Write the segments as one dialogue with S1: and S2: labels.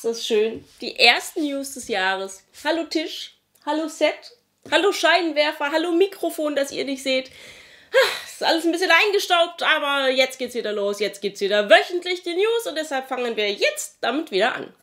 S1: ist das schön. Die ersten News des Jahres. Hallo Tisch, hallo Set, hallo Scheinwerfer, hallo Mikrofon, das ihr nicht seht. Ist alles ein bisschen eingestaubt, aber jetzt geht's wieder los. Jetzt gibt's wieder wöchentlich die News und deshalb fangen wir jetzt damit wieder an.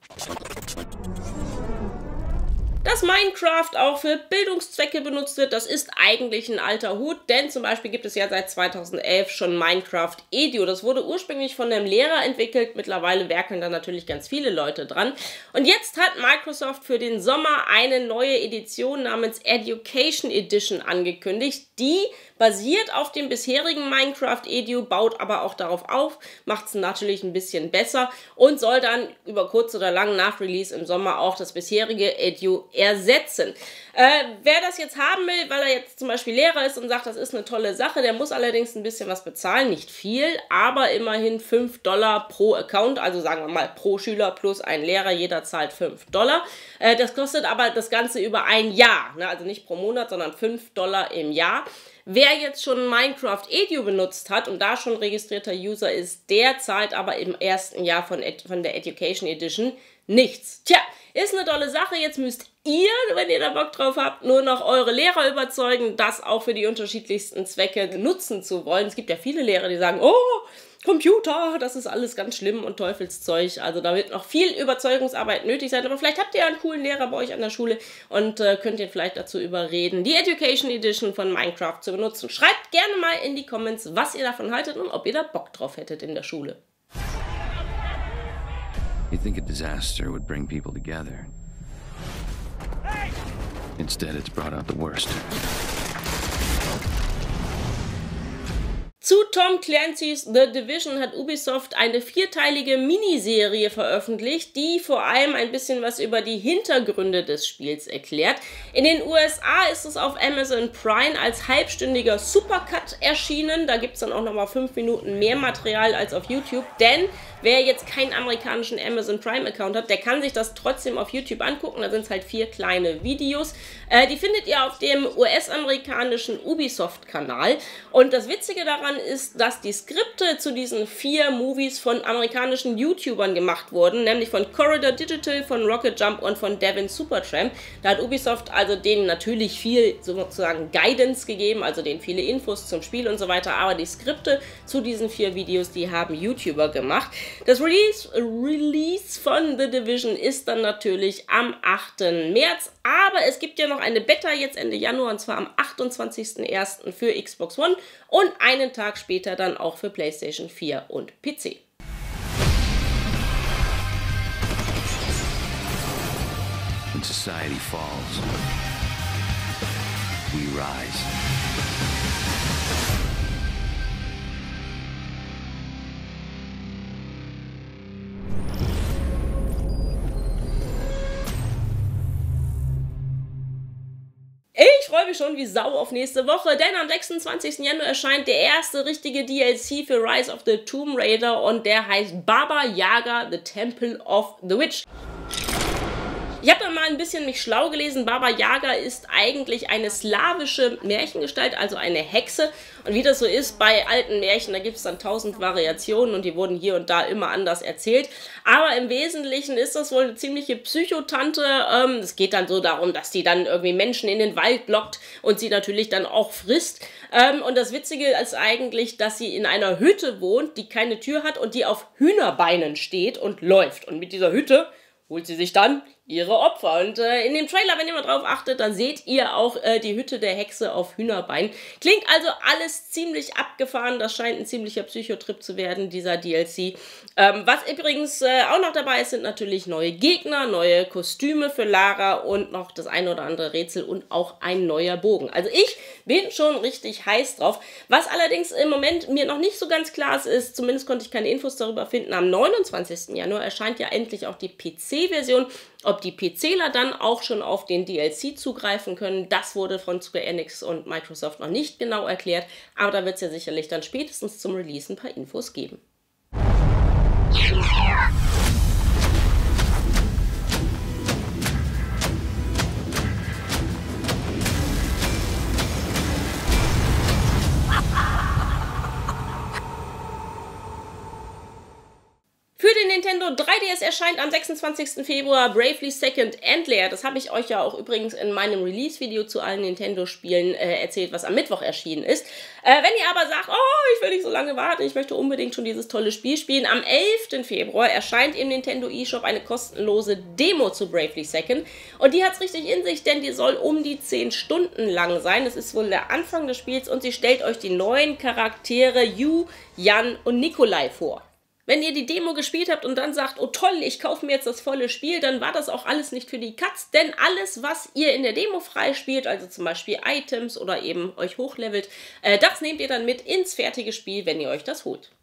S1: Dass Minecraft auch für Bildungszwecke benutzt wird, das ist eigentlich ein alter Hut, denn zum Beispiel gibt es ja seit 2011 schon Minecraft Edu. Das wurde ursprünglich von einem Lehrer entwickelt, mittlerweile werkeln da natürlich ganz viele Leute dran. Und jetzt hat Microsoft für den Sommer eine neue Edition namens Education Edition angekündigt, die basiert auf dem bisherigen Minecraft Edu, baut aber auch darauf auf, macht es natürlich ein bisschen besser und soll dann über kurz oder lang nach Release im Sommer auch das bisherige Edu ersetzen. Wer das jetzt haben will, weil er jetzt zum Beispiel Lehrer ist und sagt, das ist eine tolle Sache, der muss allerdings ein bisschen was bezahlen, nicht viel, aber immerhin $5 pro Account, also sagen wir mal pro Schüler plus ein Lehrer, jeder zahlt $5. Das kostet aber das Ganze über ein Jahr, ne? Also nicht pro Monat, sondern $5 im Jahr. Wer jetzt schon Minecraft Edu benutzt hat und da schon registrierter User ist, der zahlt aber im ersten Jahr von der Education Edition nichts. Tja, ist eine tolle Sache. Jetzt müsst ihr, wenn ihr da Bock drauf habt, nur noch eure Lehrer überzeugen, das auch für die unterschiedlichsten Zwecke nutzen zu wollen. Es gibt ja viele Lehrer, die sagen, oh, Computer, das ist alles ganz schlimm und Teufelszeug. Also da wird noch viel Überzeugungsarbeit nötig sein. Aber vielleicht habt ihr ja einen coolen Lehrer bei euch an der Schule und könnt ihn vielleicht dazu überreden, die Education Edition von Minecraft zu benutzen. Schreibt gerne mal in die Comments, was ihr davon haltet und ob ihr da Bock drauf hättet in der Schule.
S2: You'd think a disaster would bring people together. Instead, it's brought out the worst.
S1: Zu Tom Clancy's The Division hat Ubisoft eine 4-teilige Miniserie veröffentlicht, die vor allem ein bisschen was über die Hintergründe des Spiels erklärt. In den USA ist es auf Amazon Prime als halbstündiger Supercut erschienen. Da gibt es dann auch nochmal 5 Minuten mehr Material als auf YouTube, denn wer jetzt keinen amerikanischen Amazon Prime Account hat, der kann sich das trotzdem auf YouTube angucken. Da sind es halt 4 kleine Videos. Die findet ihr auf dem US-amerikanischen Ubisoft-Kanal. Und das Witzige daran ist, dass die Skripte zu diesen 4 Movies von amerikanischen YouTubern gemacht wurden, nämlich von Corridor Digital, von Rocket Jump und von Devin Supertramp. Da hat Ubisoft also denen natürlich viel sozusagen Guidance gegeben, also denen viele Infos zum Spiel und so weiter, aber die Skripte zu diesen 4 Videos, die haben YouTuber gemacht. Das Release von The Division ist dann natürlich am 8. März, aber es gibt ja noch eine Beta jetzt Ende Januar und zwar am 28.01. für Xbox One und einen Tag später dann auch für PlayStation 4 und PC.
S2: When society falls, we rise.
S1: Ich freue mich schon wie Sau auf nächste Woche, denn am 26. Januar erscheint der erste richtige DLC für Rise of the Tomb Raider und der heißt Baba Yaga, The Temple of the Witch. Ich habe da mal ein bisschen mich schlau gelesen. Baba Yaga ist eigentlich eine slawische Märchengestalt, also eine Hexe. Und wie das so ist bei alten Märchen, da gibt es dann 1000 Variationen und die wurden hier und da immer anders erzählt. Aber im Wesentlichen ist das wohl eine ziemliche Psychotante. Es geht dann so darum, dass die dann irgendwie Menschen in den Wald lockt und sie natürlich dann auch frisst. Und das Witzige ist eigentlich, dass sie in einer Hütte wohnt, die keine Tür hat und die auf Hühnerbeinen steht und läuft. Und mit dieser Hütte holt sie sich dann ihre Opfer. Und in dem Trailer, wenn ihr mal drauf achtet, dann seht ihr auch die Hütte der Hexe auf Hühnerbein. Klingt also alles ziemlich abgefahren. Das scheint ein ziemlicher Psychotrip zu werden, dieser DLC. Was übrigens auch noch dabei ist, sind natürlich neue Gegner, neue Kostüme für Lara und noch das eine oder andere Rätsel und auch ein neuer Bogen. Also ich bin schon richtig heiß drauf. Was allerdings im Moment mir noch nicht so ganz klar ist, zumindest konnte ich keine Infos darüber finden, am 29. Januar erscheint ja endlich auch die PC-Version. Ob die PCler dann auch schon auf den DLC zugreifen können, das wurde von Square Enix und Microsoft noch nicht genau erklärt, aber da wird es ja sicherlich dann spätestens zum Release ein paar Infos geben. Nintendo 3DS es erscheint am 26. Februar Bravely Second Endlayer. Das habe ich euch ja auch übrigens in meinem Release-Video zu allen Nintendo-Spielen erzählt, was am Mittwoch erschienen ist. Wenn ihr aber sagt, oh, ich will nicht so lange warten, ich möchte unbedingt schon dieses tolle Spiel spielen, am 11. Februar erscheint im Nintendo eShop eine kostenlose Demo zu Bravely Second. Und die hat es richtig in sich, denn die soll um die 10 Stunden lang sein. Das ist wohl der Anfang des Spiels und sie stellt euch die neuen Charaktere Yu, Jan und Nikolai vor. Wenn ihr die Demo gespielt habt und dann sagt, oh toll, ich kaufe mir jetzt das volle Spiel, dann war das auch alles nicht für die Katz, denn alles, was ihr in der Demo freispielt, also zum Beispiel Items oder eben euch hochlevelt, das nehmt ihr dann mit ins fertige Spiel, wenn ihr euch das holt.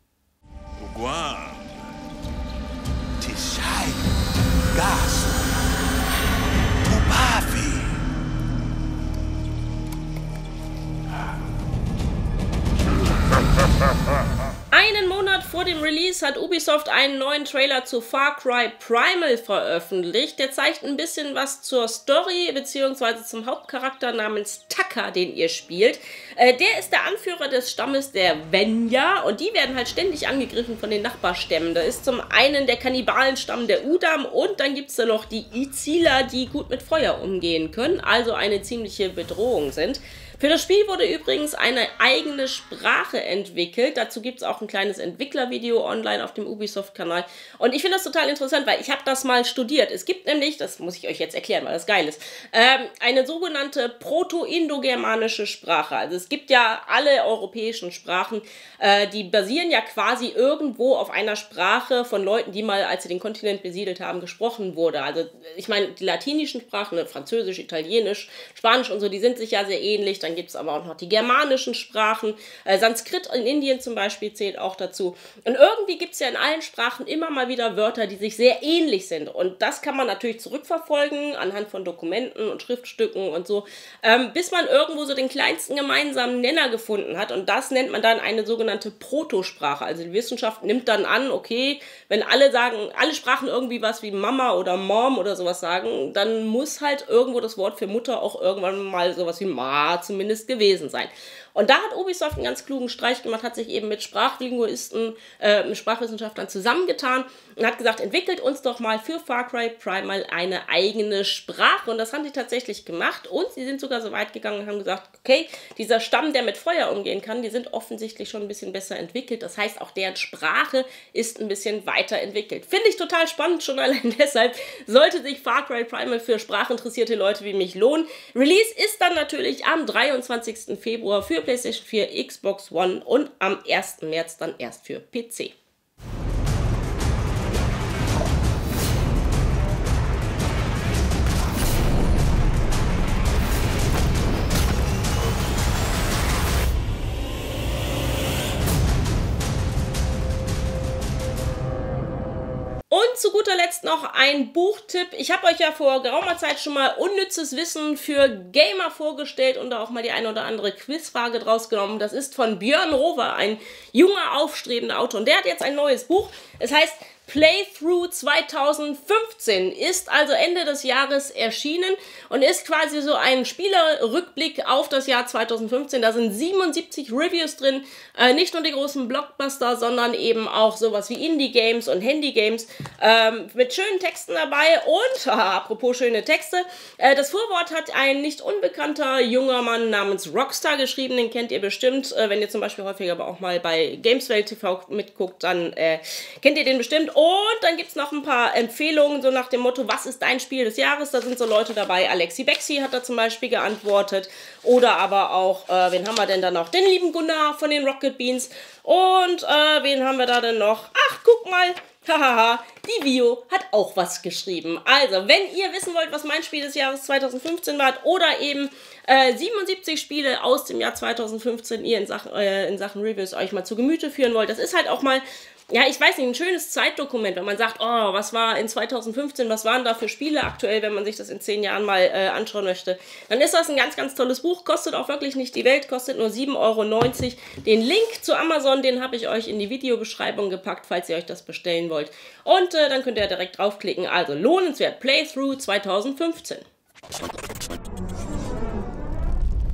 S1: Einen Monat vor dem Release hat Ubisoft einen neuen Trailer zu Far Cry Primal veröffentlicht. Der zeigt ein bisschen was zur Story bzw. zum Hauptcharakter namens Taka, den ihr spielt. Der ist der Anführer des Stammes der Venya und die werden halt ständig angegriffen von den Nachbarstämmen. Da ist zum einen der Kannibalenstamm der Udam und dann gibt es da noch die Izila, die gut mit Feuer umgehen können, also eine ziemliche Bedrohung sind. Für das Spiel wurde übrigens eine eigene Sprache entwickelt. Dazu gibt es auch ein kleines Entwicklervideo online auf dem Ubisoft-Kanal. Und ich finde das total interessant, weil ich habe das mal studiert. Es gibt nämlich, das muss ich euch jetzt erklären, weil das geil ist, eine sogenannte proto-indogermanische Sprache. Also es gibt ja alle europäischen Sprachen, die basieren ja quasi irgendwo auf einer Sprache von Leuten, die mal, als sie den Kontinent besiedelt haben, gesprochen wurde. Also ich meine, die latinischen Sprachen, Französisch, Italienisch, Spanisch und so, die sind sich ja sehr ähnlich. Dann gibt es aber auch noch die germanischen Sprachen. Sanskrit in Indien zum Beispiel zählt auch dazu. Und irgendwie gibt es ja in allen Sprachen immer mal wieder Wörter, die sich sehr ähnlich sind. Und das kann man natürlich zurückverfolgen anhand von Dokumenten und Schriftstücken und so, bis man irgendwo so den kleinsten gemeinsamen Nenner gefunden hat. Und das nennt man dann eine sogenannte Protosprache. Also die Wissenschaft nimmt dann an, okay, wenn alle sagen, alle Sprachen irgendwie was wie Mama oder Mom oder sowas sagen, dann muss halt irgendwo das Wort für Mutter auch irgendwann mal sowas wie Ma zumindest gewesen sein. Und da hat Ubisoft einen ganz klugen Streich gemacht, hat sich eben mit Sprachlinguisten, mit Sprachwissenschaftlern zusammengetan und hat gesagt, entwickelt uns doch mal für Far Cry Primal eine eigene Sprache. Und das haben sie tatsächlich gemacht und sie sind sogar so weit gegangen und haben gesagt, okay, dieser Stamm, der mit Feuer umgehen kann, die sind offensichtlich schon ein bisschen besser entwickelt. Das heißt, auch deren Sprache ist ein bisschen weiterentwickelt. Finde ich total spannend, schon allein deshalb sollte sich Far Cry Primal für sprachinteressierte Leute wie mich lohnen. Release ist dann natürlich am 23. Februar für PlayStation 4, Xbox One und am 1. März dann erst für PC. Und zu guter Letzt noch ein Buchtipp. Ich habe euch ja vor geraumer Zeit schon mal unnützes Wissen für Gamer vorgestellt und da auch mal die eine oder andere Quizfrage draus genommen. Das ist von Björn Rover, ein junger, aufstrebender Autor. Und der hat jetzt ein neues Buch. Es heißt Playthrough 2015, ist also Ende des Jahres erschienen und ist quasi so ein Spielerrückblick auf das Jahr 2015. Da sind 77 Reviews drin, nicht nur die großen Blockbuster, sondern eben auch sowas wie Indie-Games und Handy-Games mit schönen Texten dabei und, apropos schöne Texte, das Vorwort hat ein nicht unbekannter junger Mann namens Rockstar geschrieben, den kennt ihr bestimmt, wenn ihr zum Beispiel häufiger aber auch mal bei Gameswelt TV mitguckt, dann kennt ihr den bestimmt. Und dann gibt es noch ein paar Empfehlungen, so nach dem Motto, was ist dein Spiel des Jahres? Da sind so Leute dabei, Alexi Bexi hat da zum Beispiel geantwortet. Oder aber auch, wen haben wir denn da noch? Den lieben Gunnar von den Rocket Beans. Und wen haben wir da denn noch? Ach, guck mal, hahaha, die Vio hat auch was geschrieben. Also, wenn ihr wissen wollt, was mein Spiel des Jahres 2015 war oder eben 77 Spiele aus dem Jahr 2015 ihr in Sachen Reviews euch mal zu Gemüte führen wollt, das ist halt auch mal, ja, ich weiß nicht, ein schönes Zeitdokument, wenn man sagt, oh, was war in 2015, was waren da für Spiele aktuell, wenn man sich das in 10 Jahren mal anschauen möchte, dann ist das ein ganz, ganz tolles Buch, kostet auch wirklich nicht die Welt, kostet nur 7,90 €. Den Link zu Amazon, den habe ich euch in die Videobeschreibung gepackt, falls ihr euch das bestellen wollt. Und dann könnt ihr direkt draufklicken, also lohnenswert, Playthrough 2015.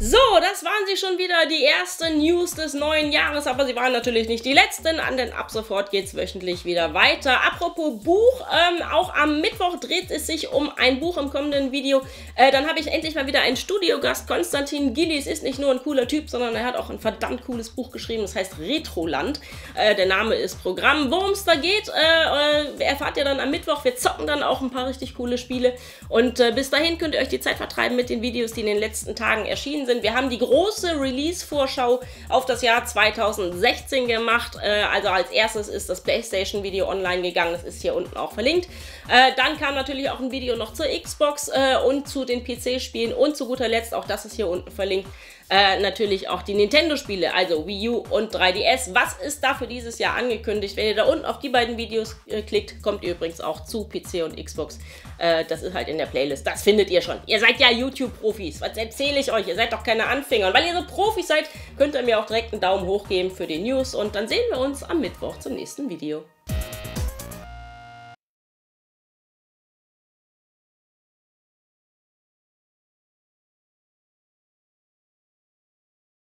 S1: So, das waren sie schon wieder, die ersten News des neuen Jahres, aber sie waren natürlich nicht die letzten, denn ab sofort geht es wöchentlich wieder weiter. Apropos Buch, auch am Mittwoch dreht es sich um ein Buch im kommenden Video. Dann habe ich endlich mal wieder einen Studiogast, Konstantin Gillies ist nicht nur ein cooler Typ, sondern er hat auch ein verdammt cooles Buch geschrieben, das heißt Retroland. Der Name ist Programm. Worum es da geht, erfahrt ihr dann am Mittwoch. Wir zocken dann auch ein paar richtig coole Spiele und bis dahin könnt ihr euch die Zeit vertreiben mit den Videos, die in den letzten Tagen erschienen sind. Wir haben die große Release-Vorschau auf das Jahr 2016 gemacht. Also als erstes ist das PlayStation-Video online gegangen. Das ist hier unten auch verlinkt. Dann kam natürlich auch ein Video noch zur Xbox und zu den PC-Spielen. Und zu guter Letzt, auch das ist hier unten verlinkt, natürlich auch die Nintendo-Spiele, also Wii U und 3DS. Was ist da für dieses Jahr angekündigt? Wenn ihr da unten auf die beiden Videos klickt, kommt ihr übrigens auch zu PC und Xbox. Das ist halt in der Playlist. Das findet ihr schon. Ihr seid ja YouTube-Profis. Was erzähle ich euch? Ihr seid doch keine Anfänger. Und weil ihr so Profis seid, könnt ihr mir auch direkt einen Daumen hoch geben für die News. Und dann sehen wir uns am Mittwoch zum nächsten Video.